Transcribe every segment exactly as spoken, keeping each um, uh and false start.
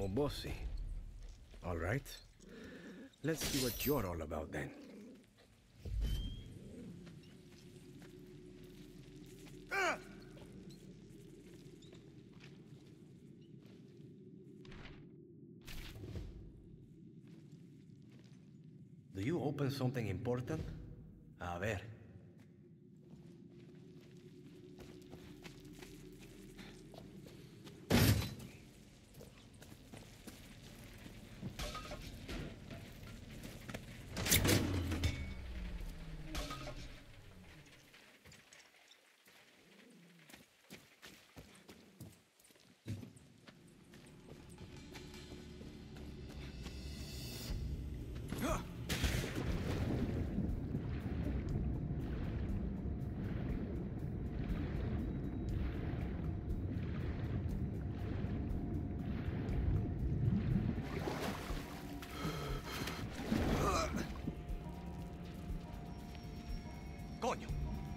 Mimo Bossi. All right. Let's see what you're all about then. Do you open something important? A ver. Coño!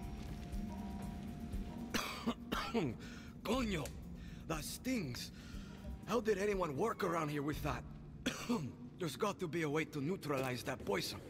Coño! That stings! How did anyone work around here with that? There's got to be a way to neutralize that poison.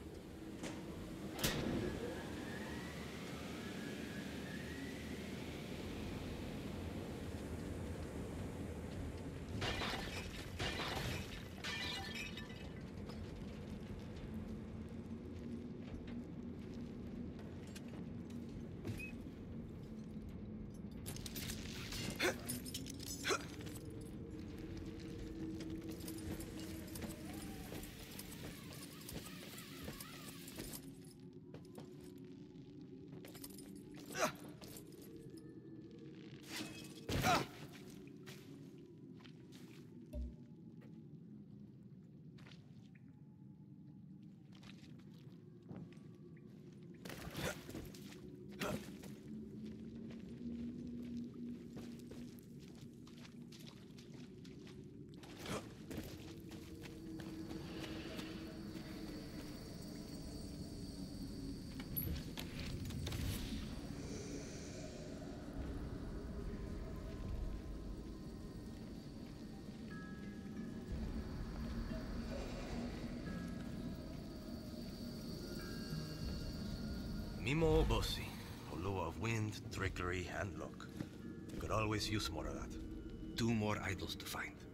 Mimo Bossi. A lure of wind, trickery, and luck. Could always use more of that. Two more idols to find.